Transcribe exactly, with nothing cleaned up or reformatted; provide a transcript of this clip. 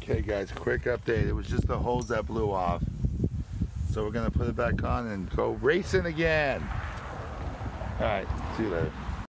Okay guys, quick update. It was just the hose that blew off. So we're gonna put it back on and go racing again. All right, see you later.